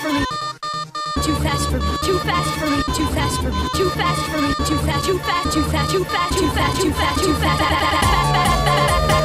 for me. Too fast for me. Too fast for me. Too fast for me. Too fast for me. Too fast. Too fast. Too fast. Too fast. Too fast. Too fast. Too fast.